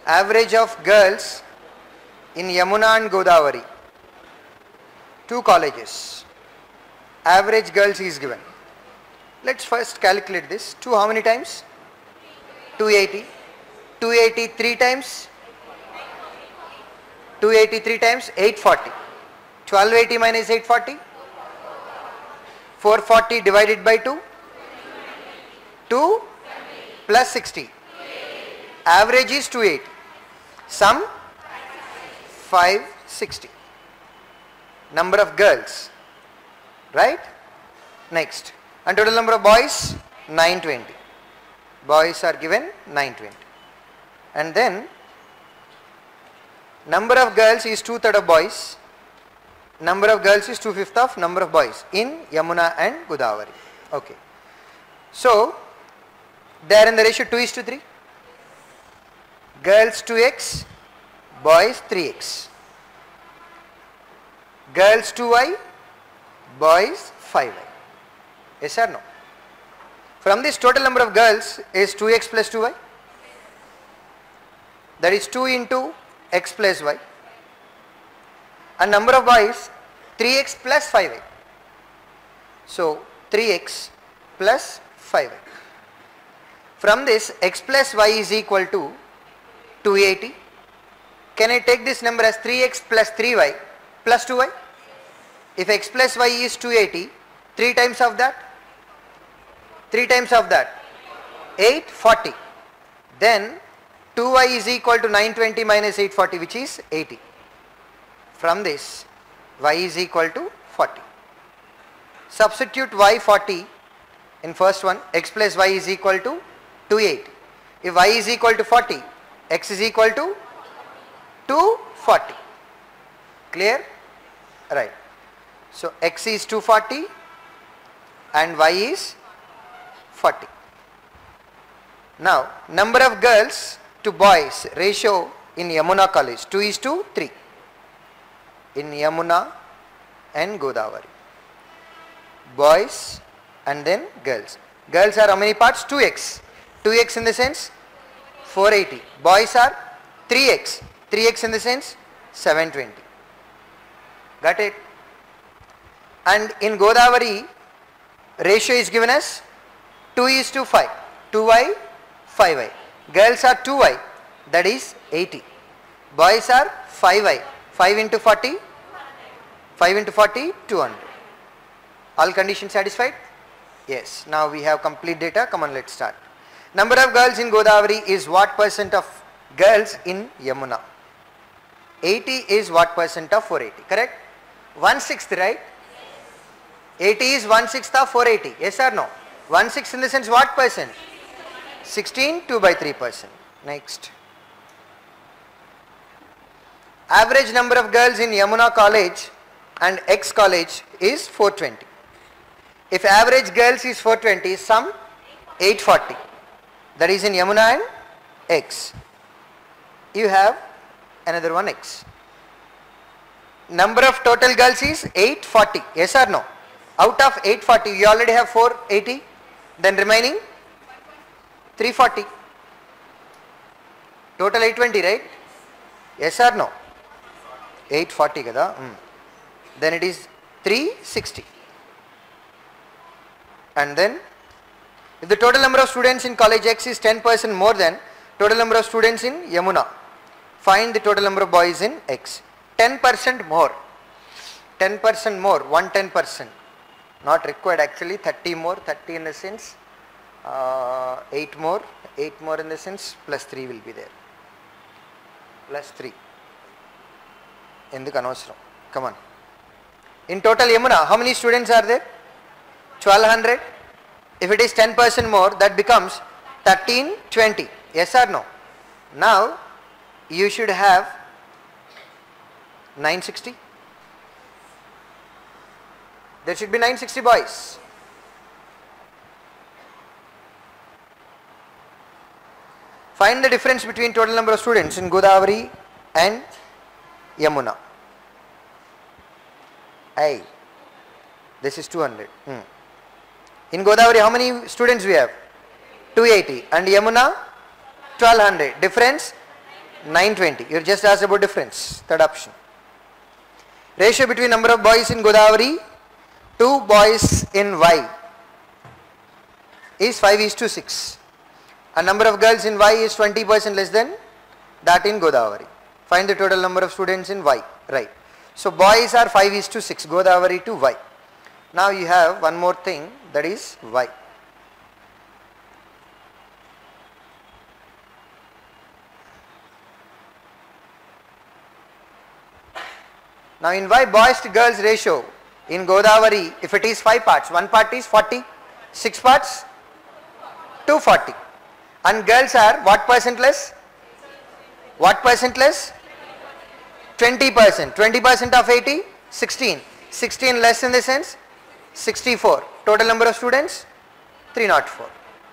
Average of girls in Yamuna and Godavari. 2 colleges. Average girls is given. Let's first calculate this. 2 how many times? 280. 280 3 times? 283 times 840. 1280 minus 840? 440 divided by 2? 2 plus 60. Average is 280. Sum 560. Number of girls. Right? Next. And total number of boys? 920. Boys are given 920. And then number of girls is 2/3 of boys. Number of girls is 2/5 of number of boys in Yamuna and Godavari. Okay. So, they are in the ratio 2:3. Girls 2x, boys 3x. Girls 2y, boys 5y. Yes or no? From this total number of girls is 2x plus 2y. That is 2 into x plus y. And number of boys 3x plus 5y. So 3x plus 5y. From this x plus y is equal to 280. Can I take this number as 3x plus 3y plus 2y? If x plus y is 280, 3 times of that? 3 times of that? 840. Then 2y is equal to 920 minus 840, which is 80. From this, y is equal to 40. Substitute y 40 in first one, x plus y is equal to 280. If y is equal to 40, x is equal to 240. Clear? Right. So x is 240 and y is 40. Now, number of girls to boys ratio in Yamuna College 2:3 in Yamuna and Godavari. Boys and then girls. Girls are how many parts? 2x. 2x in the sense 480. Boys are 3x. 3x in the sense 720. Got it? And in Godavari, ratio is given as 2:5. 2y, 5y. Girls are 2y, that is 80. Boys are 5y. 5 into 40? 5 into 40, 200. All conditions satisfied? Yes. Now we have complete data. Come on, let's start. Number of girls in Godavari is what percent of girls in Yamuna? 80 is what percent of 480, correct? 1/6, right? 80 is 1/6 of 480, yes or no? 1/6 in the sense what percent? 16, 2/3%. Next. Average number of girls in Yamuna College and X College is 420. If average girls is 420, sum 840. That is in Yamuna and X. You have another one X. Number of total girls is 840. Yes or no? Out of 840, you already have 480. Then remaining 340. Total 820, right? Yes or no? 840 kada. Then it is 360. And then if the total number of students in college X is 10% more than total number of students in Yamuna, find the total number of boys in X. 10% more. 10% more. 110%. Not required actually. 30 more. 30 in the sense. 8 more. 8 more in the sense. Plus 3 will be there. Plus 3. Enduku anavasaram. Come on. In total Yamuna, how many students are there? 1200. If it is 10% more, that becomes 1320. Yes or no? Now, you should have 960. There should be 960 boys. Find the difference between total number of students in Godavari and Yamuna. Aye. This is 200. In Godavari, how many students we have? 280. And Yamuna? 1200. Difference? 920. You just asked about difference. Third option. Ratio between number of boys in Godavari to boys in Y is 5:6. And number of girls in Y is 20% less than that in Godavari. Find the total number of students in Y. Right. So boys are 5:6, Godavari to Y. Now you have one more thing, that is Y. Now in Y, boys to girls ratio in Godavari, if it is 5 parts, 1 part is 40, 6 parts 240, and girls are what percent less? What percent less? 20%. 20% of 80? 16. 16 less in the sense? 64. Total number of students? 304.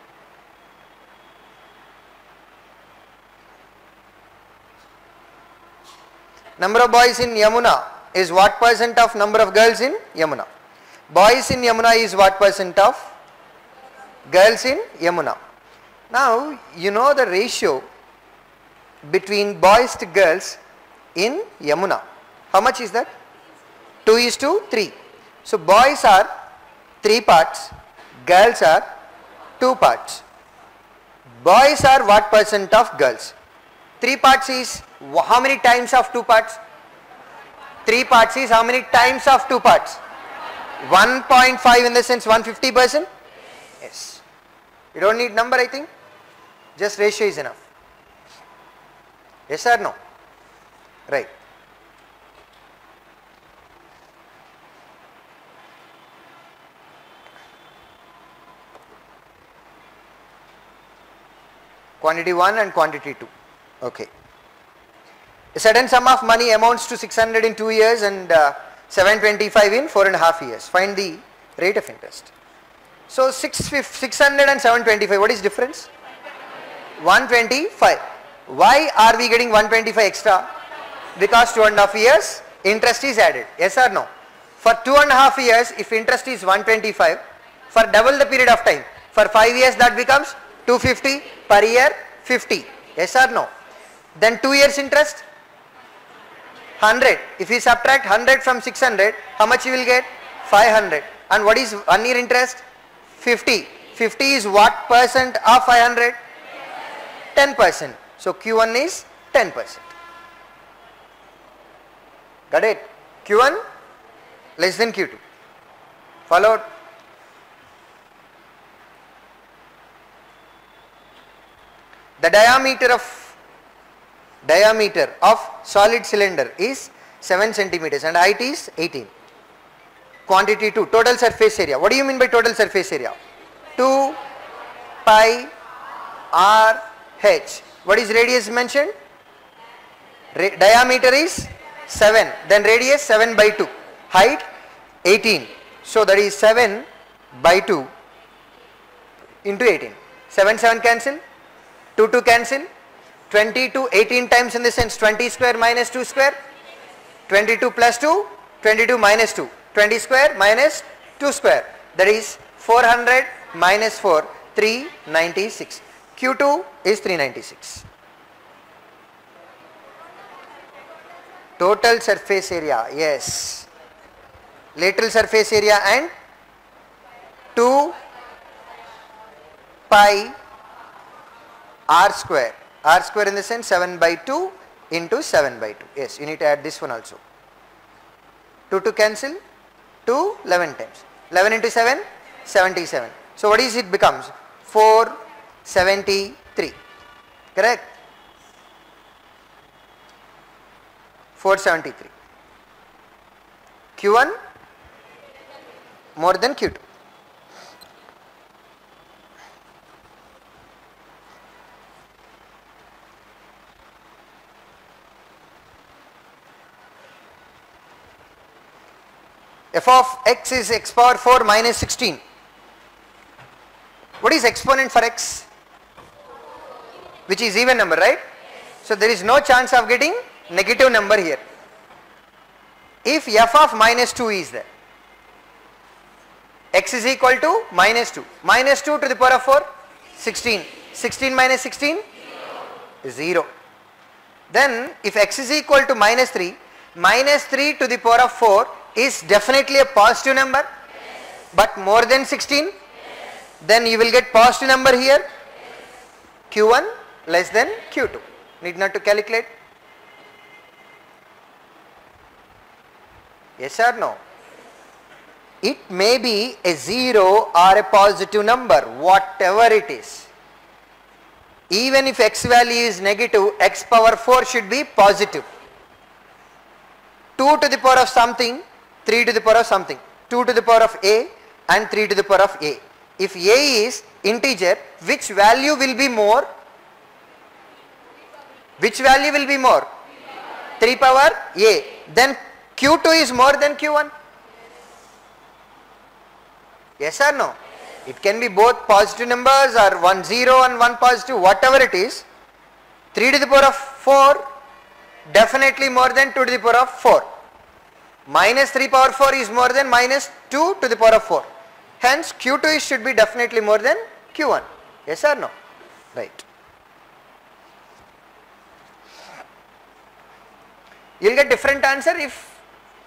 Number of boys in Yamuna is what percent of number of girls in Yamuna? Boys in Yamuna is what percent of girls in Yamuna? Now you know the ratio between boys to girls in Yamuna. How much is that? 2:3. So boys are 3 parts, girls are 2 parts. Boys are what percent of girls? 3 parts is how many times of 2 parts? 3 parts is how many times of 2 parts? 1.5 in the sense 150%? Yes. You don't need number, I think. Just ratio is enough. Yes or no? Right. Quantity 1 and quantity 2. Okay. A certain sum of money amounts to 600 in 2 years and 725 in 4.5 years. Find the rate of interest. So 600 and 725, what is difference? 125. Why are we getting 125 extra? Because 2.5 years interest is added. Yes or no? For 2.5 years, if interest is 125, for double the period of time, for 5 years that becomes 250, per year 50. Yes or no? Then 2 years interest 100. If we subtract 100 from 600, how much you will get? 500. And what is 1 year interest? 50. 50 is what percent of 500? 10%. So Q1 is 10%. Got it? Q1 less than Q2. Followed? The diameter of solid cylinder is 7 centimeters and height is 18. Quantity 2, total surface area. What do you mean by total surface area? 2 pi r h. What is radius mentioned? Diameter is 7, then radius 7 by 2, height 18. So that is 7 by 2 into 18. 7 7 cancel, 2 2 cancel, 20 to 18 times in the sense 20 square minus 2 square, 22 plus 2, 22 minus 2, 20 square minus 2 square, that is 400 minus 4, 396. Q2 is 396. Total surface area, yes. Lateral surface area and 2 pi r square. R square in the sense 7 by 2 into 7 by 2. Yes, you need to add this one also. 2 to cancel, 2 11 times. 11 into 7, 77. So what is it becomes? 473. Correct? 473. Q1 more than Q2. F of x is x power 4 minus 16. What is exponent for x? Which is even number, right? So there is no chance of getting negative number here. If f of minus 2 is there, x is equal to minus 2. Minus 2 to the power of 4, 16. 16 minus 16? 0. Then if x is equal to minus 3 to the power of 4 is definitely a positive number, but more than 16, then you will get positive number here, q1 less than q2. Need not to calculate. Yes or no? It may be a 0 or a positive number, whatever it is. Even if x value is negative, x power 4 should be positive. 2 to the power of something, 3 to the power of something, 2 to the power of a and 3 to the power of a. If a is integer, which value will be more? Which value will be more? 3 power a. Then q2 is more than q1. Yes or no? It can be both positive numbers or 1 0 and 1 positive, whatever it is. 3 to the power of 4 definitely more than 2 to the power of 4. Minus 3 power 4 is more than minus 2 to the power of 4. Hence q2 should be definitely more than q1. Yes or no? Right. You will get different answer if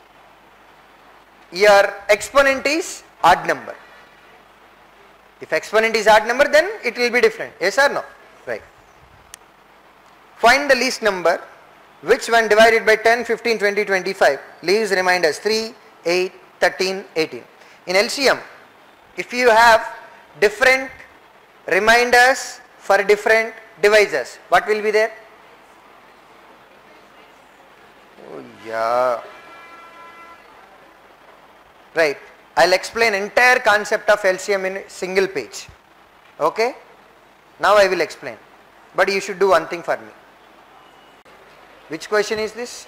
your exponent is odd number. If exponent is odd number, then it will be different. Yes or no? Right. Find the least number which when divided by 10, 15, 20, 25 leaves reminders 3, 8, 13, 18. In LCM, if you have different reminders for different divisors, what will be there? Oh yeah. Right. I will explain entire concept of LCM in single page. Okay. Now I will explain. But you should do one thing for me. Which question is this?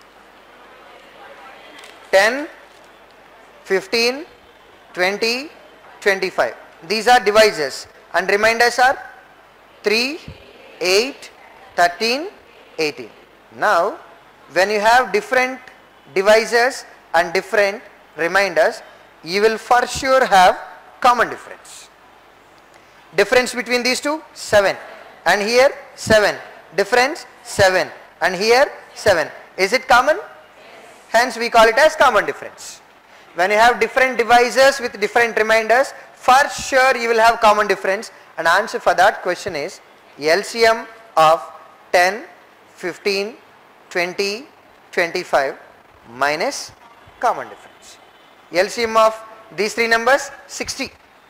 10, 15, 20, 25. These are divisors and reminders are 3, 8, 13, 18. Now when you have different divisors and different reminders, you will for sure have common difference. Difference between these two, 7, and here 7, difference 7, and here 7. Is it common? Hence we call it as common difference. When you have different divisors with different reminders, for sure you will have common difference, and answer for that question is LCM of 10, 15, 20, 25 minus common difference. LCM of these three numbers 60.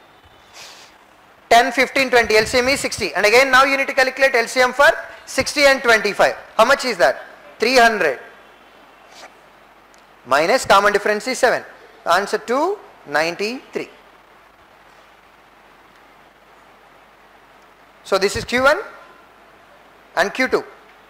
10, 15, 20, LCM is 60, and again now you need to calculate LCM for 60 and 25. How much is that? 300 minus common difference is 7. Answer to 93. So this is Q1 and Q2.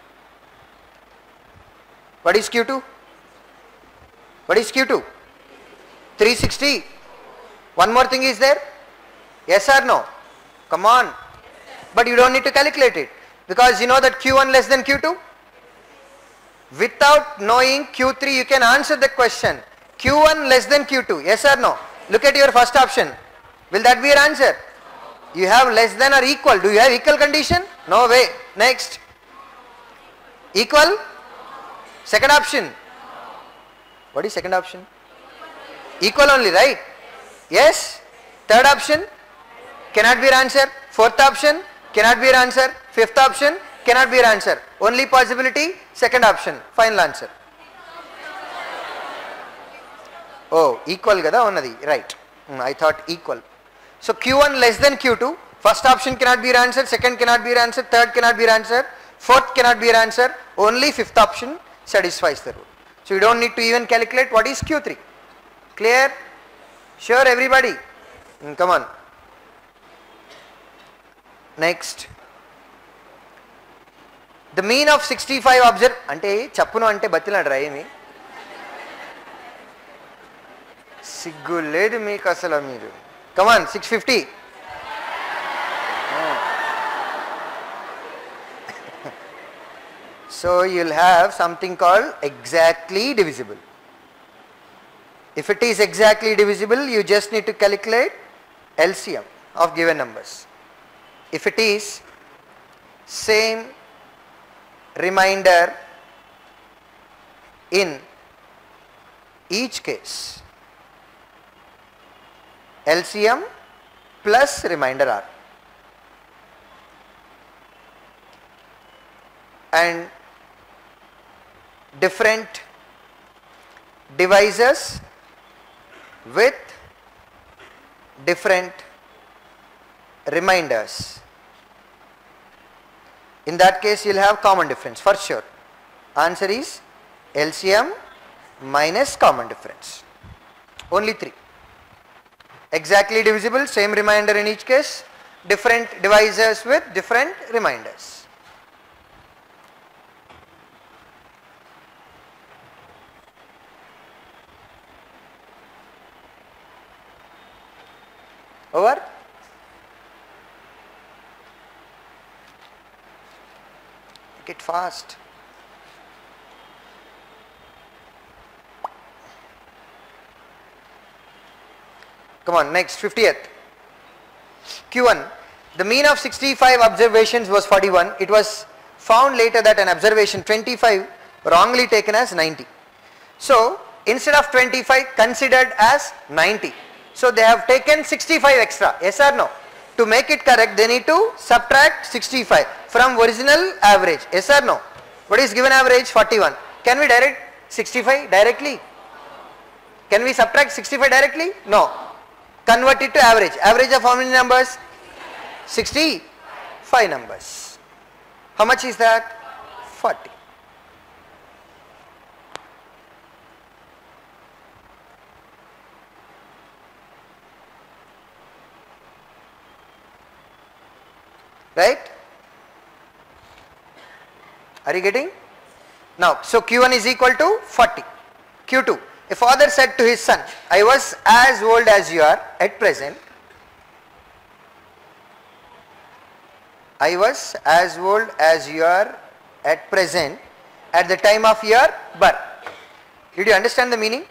What is Q2? What is Q2? 360. One more thing is there? Yes or no? Come on. But you don't need to calculate it, because you know that Q1 less than Q2. Without knowing Q3 you can answer the question. Q1 less than Q2. Yes or no? Look at your first option. Will that be your answer? You have less than or equal. Do you have equal condition? No way. Next. Equal? Second option. What is second option? Equal only, right? Yes. Third option? Cannot be your answer. Fourth option? Cannot be your answer. Fifth option? Cannot be your answer. Only possibility, second option. Final answer. Oh, equal kada onnadi. Right. I thought equal. So Q1 less than Q2. First option cannot be your answer. Second cannot be your answer. Third cannot be your answer. Fourth cannot be your answer. Only fifth option satisfies the rule. So you don't need to even calculate what is Q3. Clear? Sure everybody? Come on. Next. The mean of 65 observe ante chappuno ante batiladu raimi siggu ledu meeku asala meeru. Come on, 650. So you will have something called exactly divisible. If it is exactly divisible, you just need to calculate LCM of given numbers. If it is same remainder in each case. LCM plus remainder R. And different divisors with different remainders. In that case you will have common difference for sure. Answer is LCM minus common difference. Only 3. Exactly divisible, same remainder in each case, different divisors with different remainders. Over? Make it fast. Come on, next 50th. Q1. The mean of 65 observations was 41. It was found later that an observation 25 wrongly taken as 90. So instead of 25 considered as 90. So they have taken 65 extra. Yes or no? To make it correct, they need to subtract 65 from original average. Yes or no? What is given average? 41. Can we direct 65 directly? Can we subtract 65 directly? No. Convert it to average. Average of how many numbers? 65 numbers. How much is that? 40. Right? Are you getting? Now, so Q1 is equal to 40. Q2. A father said to his son, I was as old as you are at present. I was as old as you are at present at the time of your birth. Did you understand the meaning?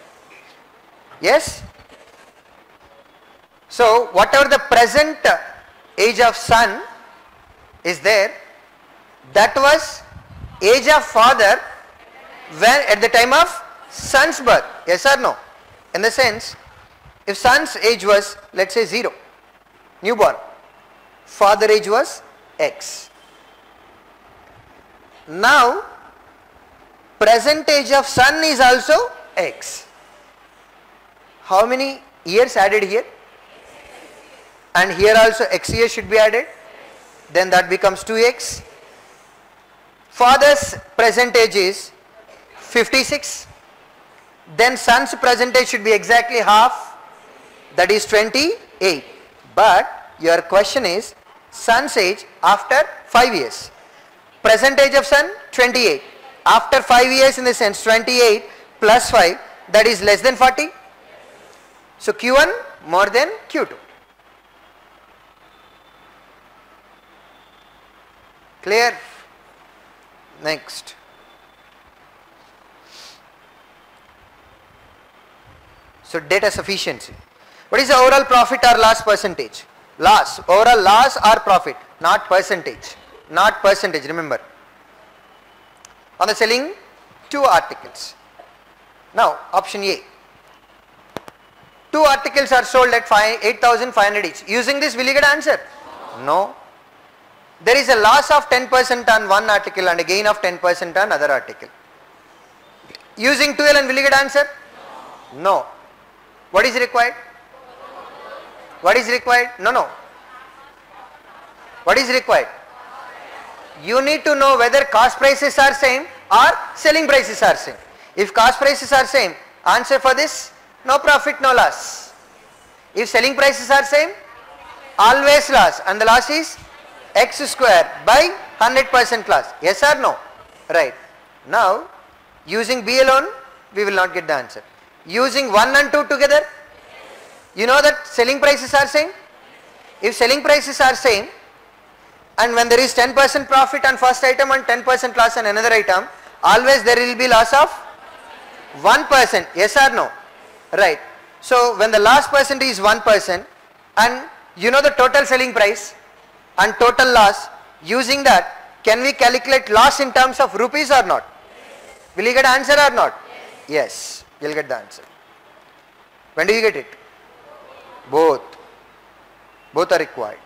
Yes? So, whatever the present age of son is there, that was age of father when at the time of son's birth. Yes or no? In the sense, if son's age was, let's say 0, newborn, father age was X. Now present age of son is also X. How many years added here? And here also X years should be added. Then that becomes 2X. Father's present age is 56. Then son's present age should be exactly half, that is 28. But your question is son's age after 5 years. Present age of son 28. After 5 years, in the sense 28 plus 5, that is less than 40. So Q1 more than Q2. Clear? Next. So data sufficiency. What is the overall profit or loss percentage? Loss. Overall loss or profit, not percentage. Not percentage, remember. On the selling 2 articles. Now option A. 2 articles are sold at 8,500 each. Using this will you get answer? No. There is a loss of 10% on one article and a gain of 10% on other article. Using 2ln will you get answer? No. What is required? What is required? No. What is required? You need to know whether cost prices are same or selling prices are same. If cost prices are same, answer for this, no profit, no loss. If selling prices are same, always loss, and the loss is x square by 100% loss. Yes or no? Right. Now, using B alone, we will not get the answer. Using 1 and 2 together, you know that selling prices are same. If selling prices are same, and when there is 10% profit on first item and 10% loss on another item, always there will be loss of 1%. Yes or no? Right. So when the loss percent is 1% and you know the total selling price and total loss, using that Can we calculate loss in terms of rupees or not? Will you get answer or not? Yes, you'll get the answer. When do you get it? Both. Both are required.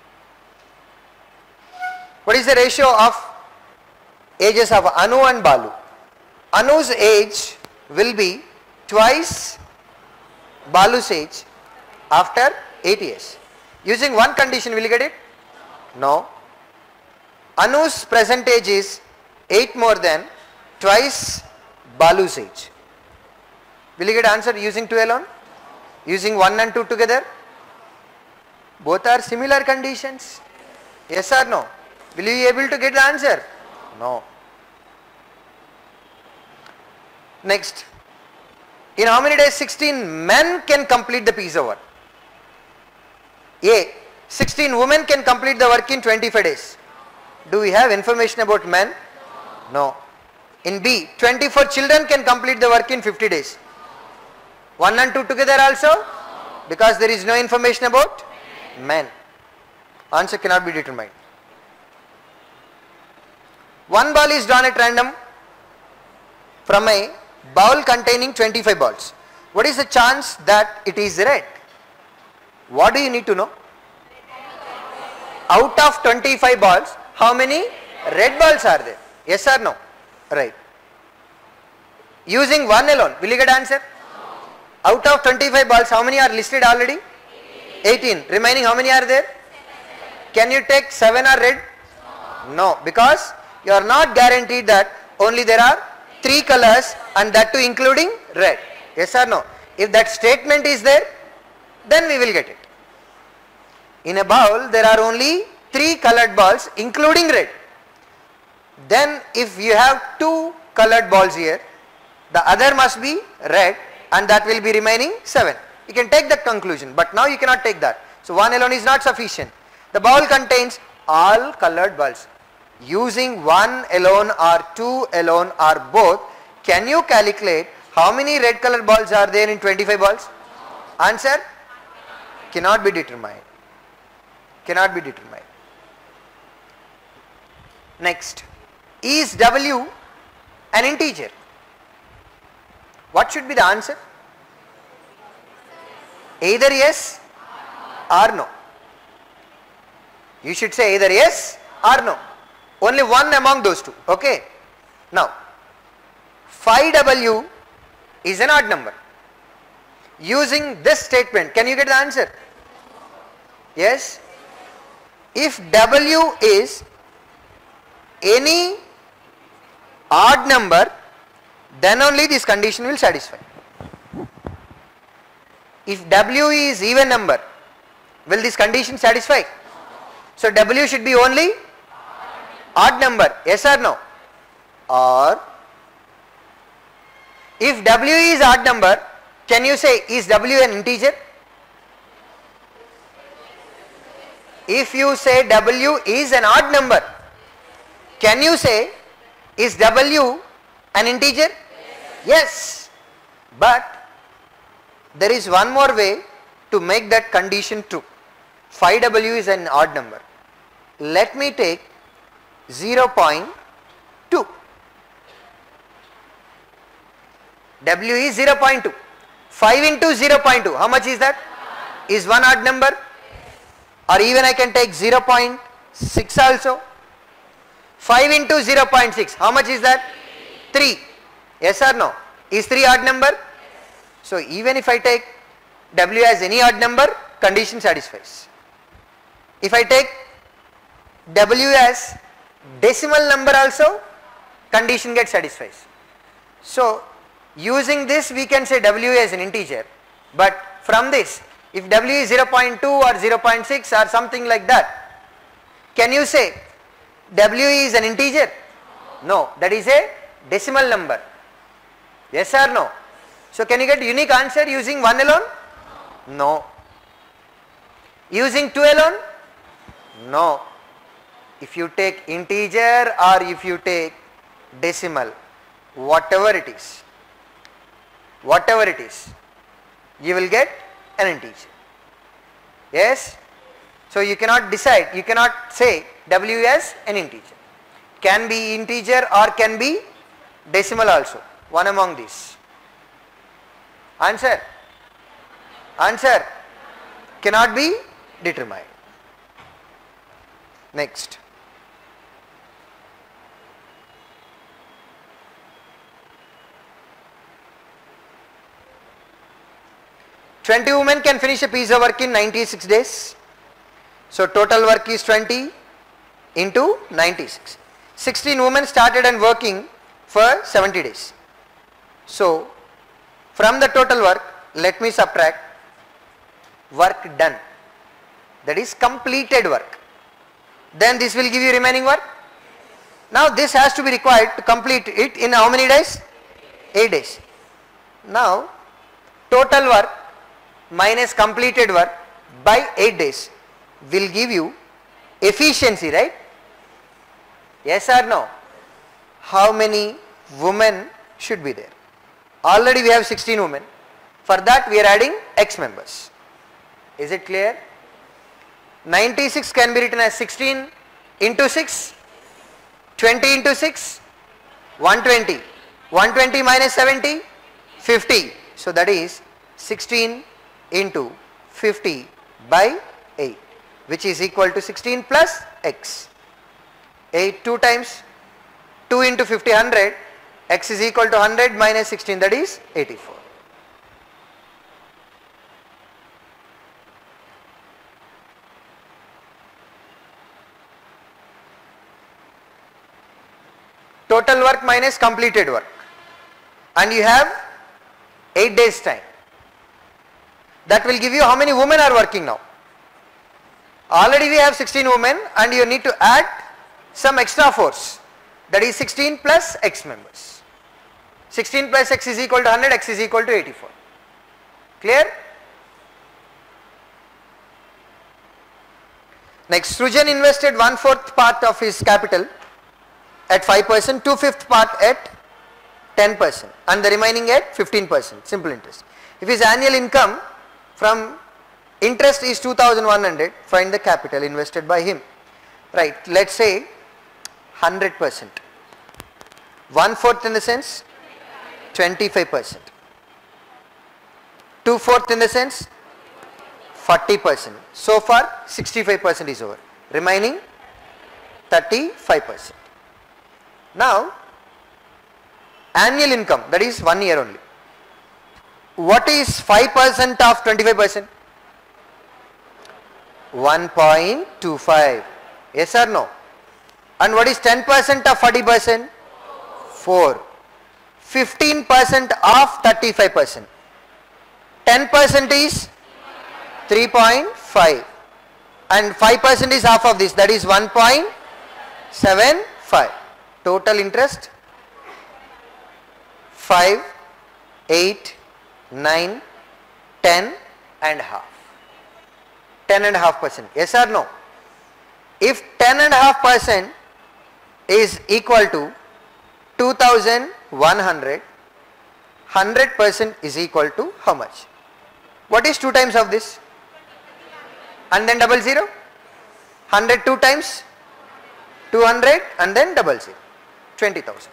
What is the ratio of ages of Anu and Balu? Anu's age will be twice Balu's age after 8 years. Using one condition, will you get it? No. Anu's present age is 8 more than twice Balu's age. Will you get answer using 2 alone? Using 1 and 2 together? Both are similar conditions. Yes or no? Will you be able to get the answer? No. Next. In how many days 16 men can complete the piece of work? A. 16 women can complete the work in 25 days. Do we have information about men? No. In B. 24 children can complete the work in 50 days. 1 and 2 together also? Because there is no information about men. Answer cannot be determined. One ball is drawn at random from a bowl containing 25 balls. What is the chance that it is red? What do you need to know? Out of 25 balls, how many red balls are there? Yes or no? Right. Using 1 alone, will you get answer? Out of 25 balls, how many are listed already? 18. Remaining, how many are there? Can you take 7 are red? No, because you are not guaranteed that only there are 3 colors and that too including red. Yes or no? If that statement is there, then we will get it. In a bowl, there are only 3 colored balls including red. Then if you have 2 colored balls here, the other must be red and that will be remaining 7. You can take that conclusion, but now you cannot take that. So 1 alone is not sufficient. The bowl contains all colored balls. Using 1 alone or 2 alone or both, can you calculate how many red colored balls are there in 25 balls? Answer? Cannot be determined. Cannot be determined. Next. Is W an integer? What should be the answer? Either yes or no. You should say either yes or no. Only one among those two. Okay. Now, phi W is an odd number. Using this statement, can you get the answer? Yes. If W is any odd number, then only this condition will satisfy. If W is even number, will this condition satisfy? So W should be only odd number, yes or no? Or if W is odd number, can you say is W an integer? If you say W is an odd number, can you say is W an integer? Yes. But there is one more way to make that condition true. Phi W is an odd number. Let me take 0.2. W is 0.2. 5 into 0.2, how much is that? Is one odd number? Or even I can take 0.6 also. 5 into 0.6, how much is that? 3. Yes or no? Is 3 odd number? So even if I take W as any odd number, condition satisfies. If I take W as decimal number also, condition gets satisfies. So using this we can say W as an integer, but from this if W is 0.2 or 0.6 or something like that, can you say W is an integer? No, that is a decimal number. Yes or no? So can you get unique answer using 1 alone? No. Using 2 alone? No. If you take integer or if you take decimal, whatever it is, you will get an integer. Yes? So you cannot decide, you cannot say W as an integer. Can be integer or can be decimal also. One among these. Answer. Answer. Cannot be determined. Next. "20 women can finish a piece of work in 96 days. So total work is 20 into 96. 16 women started and working for 70 days. So from the total work, let me subtract work done, that is completed work. Then this will give you remaining work. Now this has to be required to complete it in how many days? 8 days. Now total work minus completed work by 8 days will give you efficiency, right? Yes or no? How many women should be there? Already we have 16 women. For that we are adding X members. Is it clear? 96 can be written as 16 into 6, 20 into 6, 120. 120 minus 70, 50. So that is 16 into 50 by 8, which is equal to 16 plus X. 8 2 times, 2 into 50, 100, X is equal to 100 minus 16, that is 84. Total work minus completed work, and you have 8 days time. That will give you how many women are working now. Already we have 16 women and you need to add some extra force, that is 16 plus X members. 16 plus X is equal to 100, X is equal to 84. Clear? Next, Srujan invested 1/4 part of his capital at 5%, 2/5 part at 10% and the remaining at 15%, simple interest. If his annual income from interest is 2,100, find the capital invested by him. Right, let's say 100%. 1/4 in the sense 25%. 2/4 in the sense 40%. So far 65% is over, remaining 35%. Now annual income, that is 1 year only. What is 5% of 25%? 1.25. Yes or no? And what is 10% of 40%? 4. 15% of 35%. 10% is 3.5 and 5% is half of this, that is 1.75. Total interest 5, 8, 9, 10 and half. 10.5%. Yes or no? If 10.5% is equal to 2,100, 100% is equal to how much? What is 2 times of this? And then 00? 100 2 times 200 and then 00. 20,000.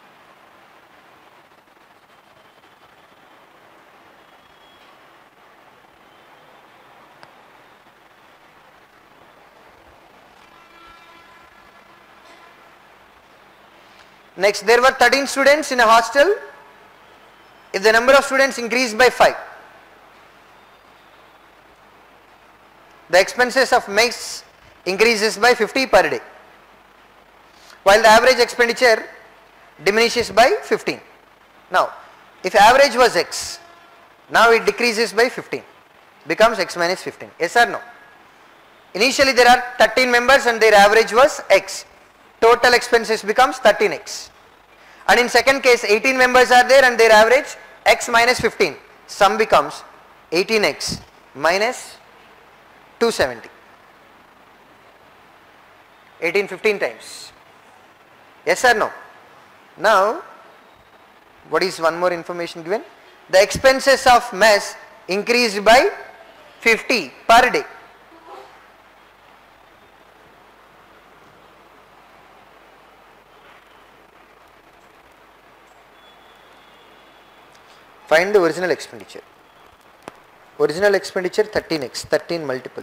Next, there were 13 students in a hostel. If the number of students increased by 5, the expenses of mess increases by 50 per day, while the average expenditure diminishes by 15. Now, if average was X, now it decreases by 15, becomes X minus 15. Yes or no? Initially there are 13 members and their average was X. Total expenses becomes 13X. And in second case 18 members are there and their average X minus 15. Sum becomes 18X minus 270. 18 15 times. Yes or no? Now, what is one more information given? The expenses of mess increased by 50 per day. Find the original expenditure. Original expenditure 13x, 13 multiple.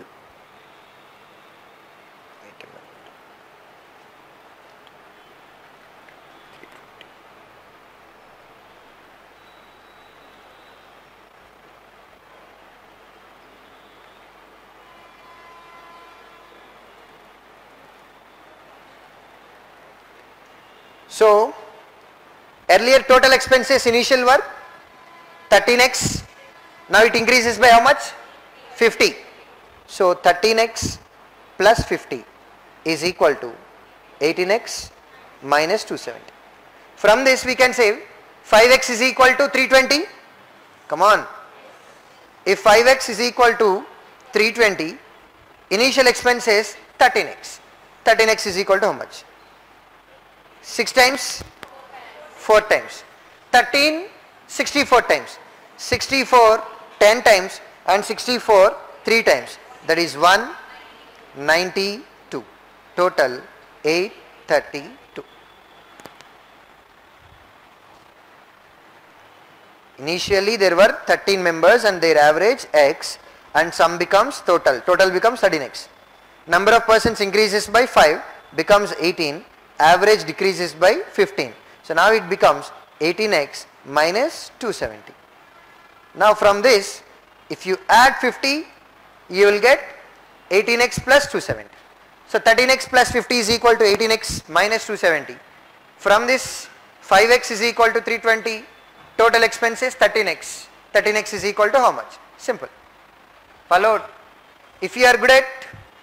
So, earlier total expenses initial were 13x, now it increases by how much? 50. So, 13x plus 50 is equal to 18x minus 270. From this we can say 5x is equal to 320. Come on. If 5x is equal to 320, initial expenses 13x. 13x is equal to how much? 6 times, 4 times, 13, 64 times, 64 10 times and 64 3 times, that is 192, total 832. Initially there were 13 members and their average x, and sum becomes total becomes 13x. Number of persons increases by 5, becomes 18. Average decreases by 15. So now it becomes 18x minus 270. Now from this, if you add 50, you will get 18x plus 270. So 13x plus 50 is equal to 18x minus 270. From this, 5x is equal to 320. Total expenses 13x. 13x is equal to how much? Simple. Followed. If you are good at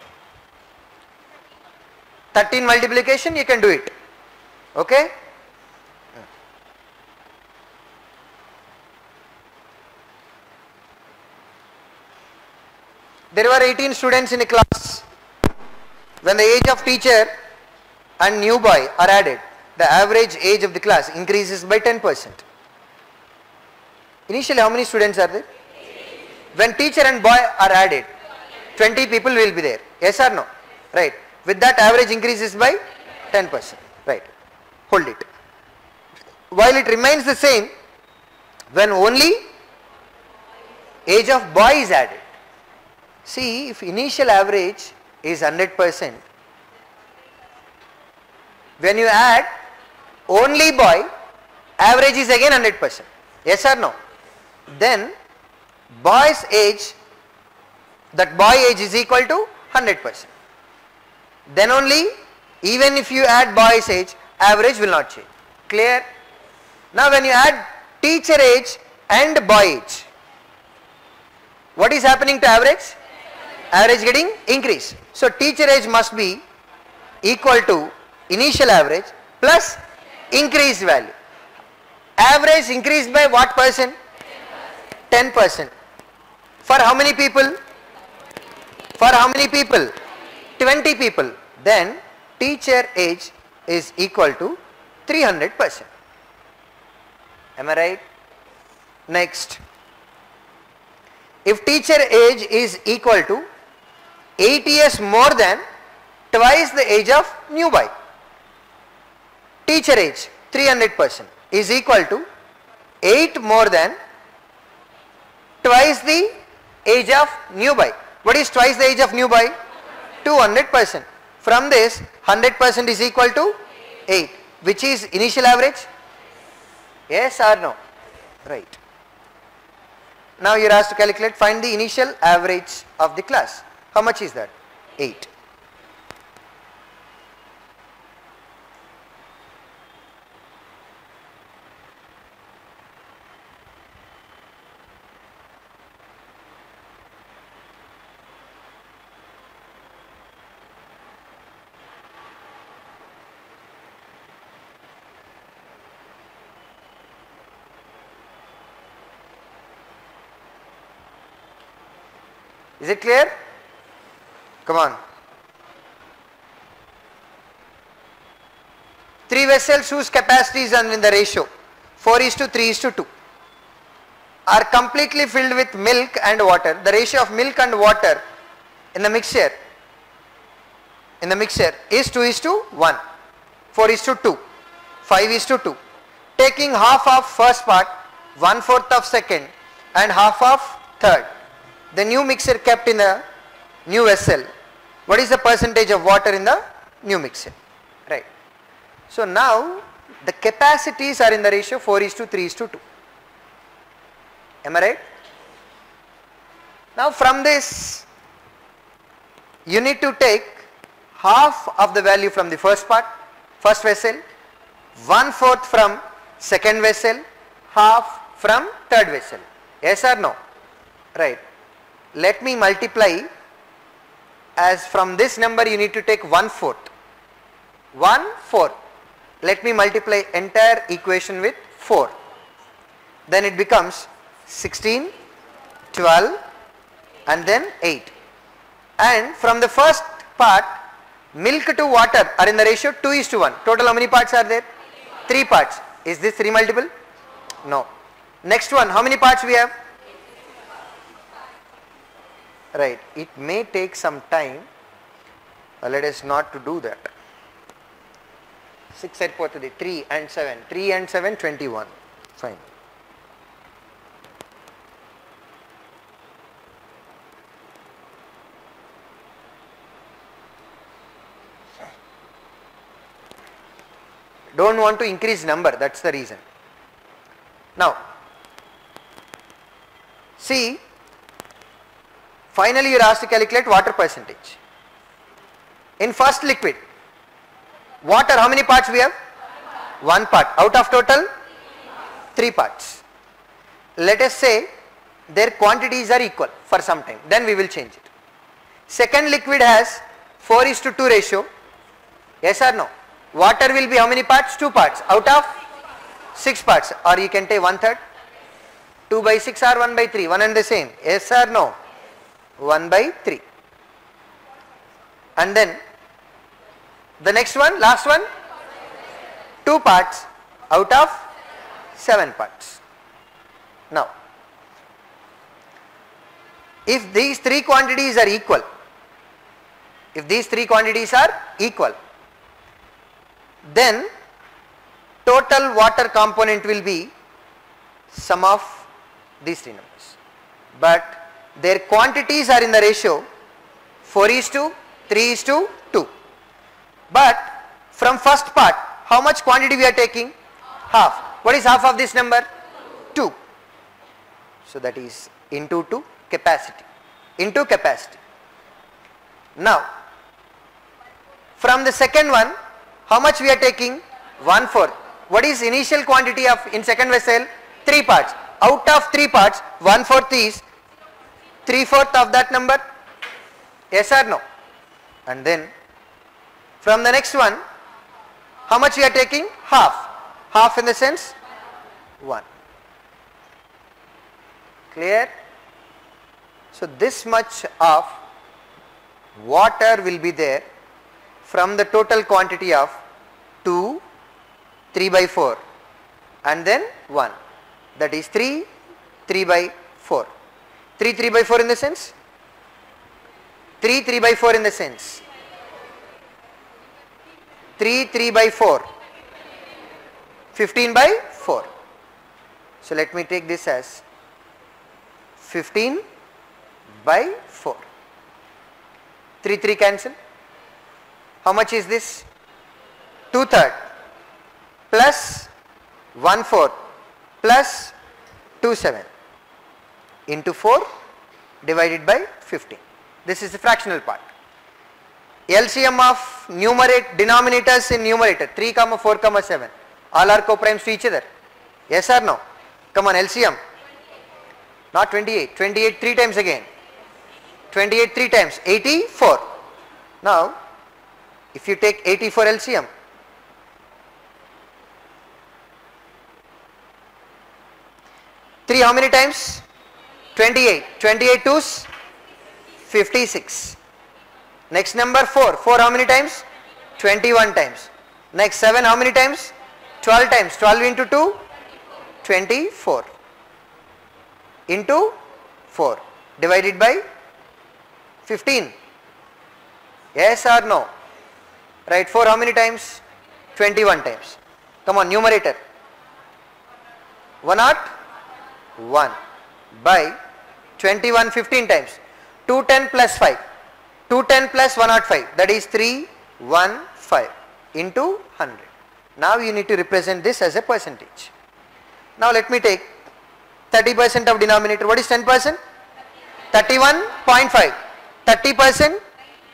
13 multiplication, you can do it. Okay? There were 18 students in a class. When the age of teacher and new boy are added, the average age of the class increases by 10%. Initially, how many students are there? When teacher and boy are added, 20 people will be there. Yes or no? Right. With that, average increases by 10%. Right. Hold it. While it remains the same, when only age of boy is added. See, if initial average is 100%, when you add only boy, average is again 100%. Yes or no? Then boy's age, that boy age is equal to 100%. Then only, even if you add boy's age, average will not change. Clear? Now when you add teacher age and boy age, what is happening to average? Average getting increased. So teacher age must be equal to initial average plus increased value. Average increased by what percent? 10%. For how many people? For how many people? 20 people. Then teacher age is equal to 300%. Am I right? Next, if teacher age is equal to 8 years more than twice the age of new boy, teacher age 300% is equal to 8 more than twice the age of new boy. What is twice the age of new boy? 200%. From this, 100% is equal to 8, which is initial average? Yes or no? Right. Now you are asked to calculate, find the initial average of the class. How much is that? 8. Is it clear? Come on. 3 vessels whose capacity is in the ratio 4:3:2 are completely filled with milk and water. The ratio of milk and water in the mixture is 2:1, 4:2, 5:2. Taking half of first part, 1/4 of second and half of third. The new mixture kept in the new vessel. What is the percentage of water in the new mixture? Right. So now the capacities are in the ratio 4:3:2. Am I right? Now from this you need to take half of the value from the first vessel, 1/4 from second vessel, half from third vessel. Yes or no? Right. Let me multiply, as from this number you need to take 1/4. 1/4. Let me multiply entire equation with 4. Then it becomes 16, 12 and then 8. And from the first part, milk to water are in the ratio 2:1. Total how many parts are there? 3 parts. Is this 3 multiple? No. Next one, how many parts we have? Right. It may take some time. Let us not to do that. 6 అయిపోతుంది 3 and 7. 3 and 7, 21. Fine. Don't want to increase number, that's the reason. Now, see, finally you are asked to calculate water percentage. In first liquid, water how many parts we have? 1 part. Out of total? 3 parts. Let us say their quantities are equal for some time, then we will change it. Second liquid has 4:2 ratio. Yes or no? Water will be how many parts? 2 parts out of 6 parts, or you can take 1/3. 2/6 or 1/3, one and the same. Yes or no? 1/3. And then the next one, last one, 2 parts out of 7 parts. Now, if these 3 quantities are equal, then total water component will be sum of these 3 numbers. But their quantities are in the ratio 4:3:2. But from first part, how much quantity we are taking? Half. What is half of this number? 2. So that is into 2 capacity. Into capacity. Now, from the second one, how much we are taking? 1/4. What is initial quantity of in second vessel? 3 parts. Out of 3 parts, 1/4 is 3/4 of that number. Yes or no? And then from the next one, how much we are taking? Half. Half in the sense 1. Clear? So this much of water will be there from the total quantity of 2, 3/4 and then 1. That is 3, 3/4. 3, 3/4 in the sense? 3, 3/4 in the sense? 3, 3/4. 15/4. So let me take this as 15/4. 3, 3 cancel. How much is this? 2/3 plus 1/4 plus 2/7 into 4 divided by 15. This is the fractional part. LCM of denominators in numerator 3, 4, 7. All are co-primes to each other. Yes or no? Come on, LCM. Not 28. 28 3 times again. 28 3 times. 84. Now, if you take 84 LCM, three how many times? 28. 28 twos 56. Next number 4. 4 how many times? 21 times. Next 7 how many times? 12 times. 12 into 2? 24. Into 4 divided by 15. Yes or no? Right, 4 how many times? 21 times. Come on, numerator. 1/4 1 by 21 15 times. 210 plus 5. 210 plus 105, that is 315 into 100. Now you need to represent this as a percentage. Now let me take 30% of denominator. What is 10%? 31.5. 30%?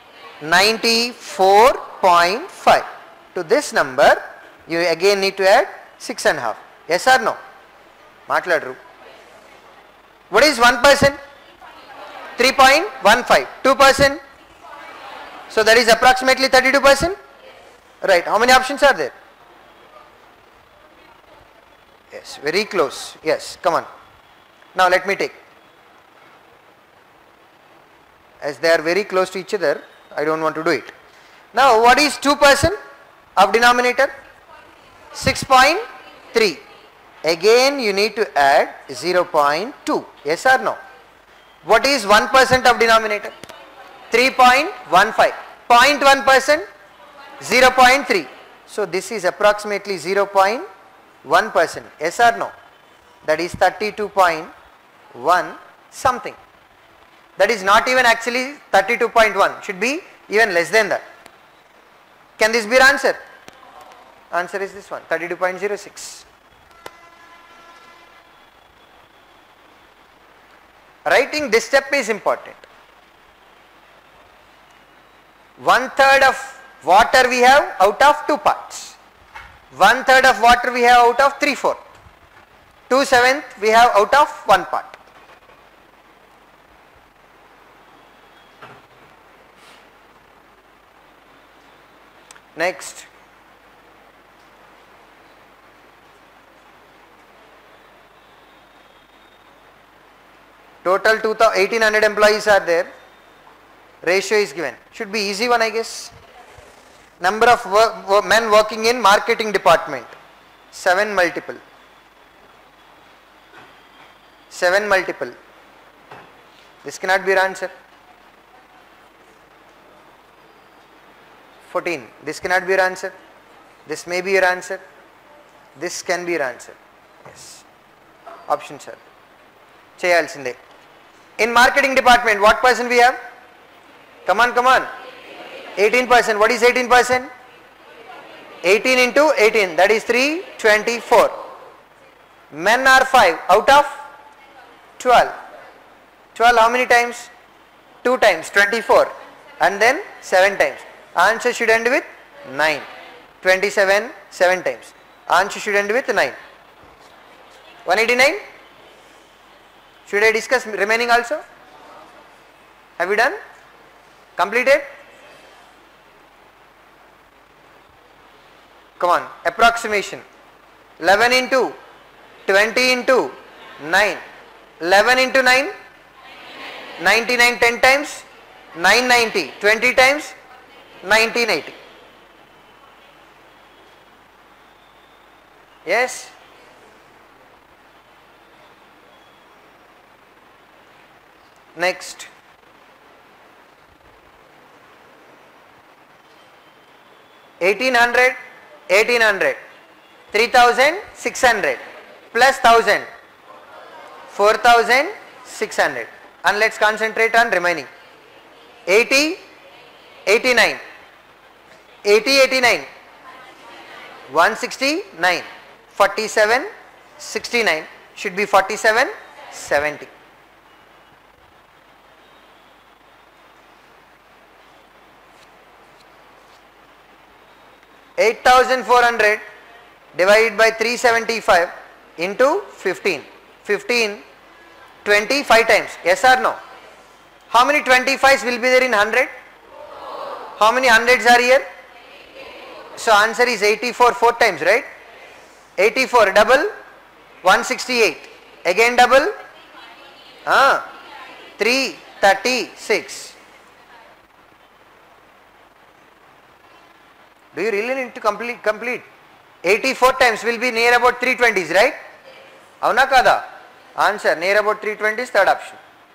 94.5. To this number you again need to add 6.5. Yes or no? Matladru. What is 1%? 3.15. 2%? So that is approximately 32%? Right. How many options are there? Yes, very close. Yes, come on. Now let me take. As they are very close to each other, I don't want to do it. Now what is 2% of denominator? 6.3. Again you need to add 0.2. Yes or no? What is 1% of denominator? 3.15. 0.1%? 0.3. So this is approximately 0.1%. Yes or no? That is 32.1 something. That is not even actually 32.1. Should be even less than that. Can this be your answer? Answer is this one, 32.06. Writing this step is important. 1/3 of water we have out of 2 parts. 1/3 of water we have out of 3/4. 2/7 we have out of 1 part. Next. Total 1800 employees are there. Ratio is given. Should be easy one, I guess. Number of men working in marketing department. 7 multiple. 7 multiple. This cannot be your answer. 14. This cannot be your answer. This may be your answer. This can be your answer. Yes. Options are. Cheyalsinde. In marketing department, what percent we have? Come on, come on. 18%. What is 18%? 18 into 18. That is 324. Men are 5 out of 12. 12 how many times? 2 times. 24. And then 7 times. Answer should end with 9. 27, 7 times. Answer should end with 9. 189? Should I discuss remaining also? Have you done? Completed? Come on, approximation. 11 into 20 into 9. 11 into 9? 99 10 times? 990. 20 times? 1980. Yes? Next. $1800, 3,600 plus 1,000, 4,600. And let's concentrate on remaining. 80, 89, 80, 89, 169, 47, 69 should be 47, 70. $8,400 divided by 375 into 15. 15, 25 times. Yes or no? How many 25s will be there in 100? How many hundreds are here? So answer is 84 4 times, right? 84 double 168. Again double 336. Do you really need to complete? 84 times will be near about 320s, right? Avuna kada? Answer near about 320s, third option.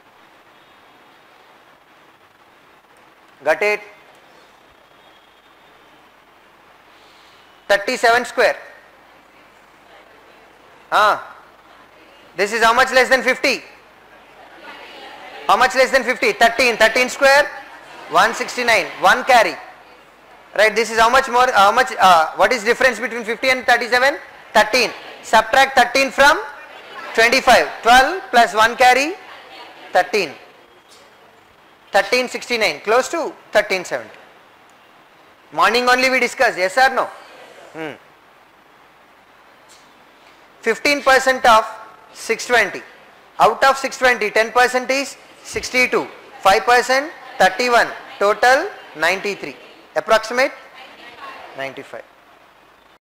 Got it? 37 square. This is how much less than 50? How much less than 50? 13. 13 square? 169. 1 carry. Right, this is how much more, what is difference between 50 and 37? 13. Subtract 13 from 25. 12 plus 1 carry? 13. 1369. Close to 1370. Morning only we discussed, yes or no? 15% of 620. Out of 620, 10% is 62. 5% 31. Total 93. Approximate 95.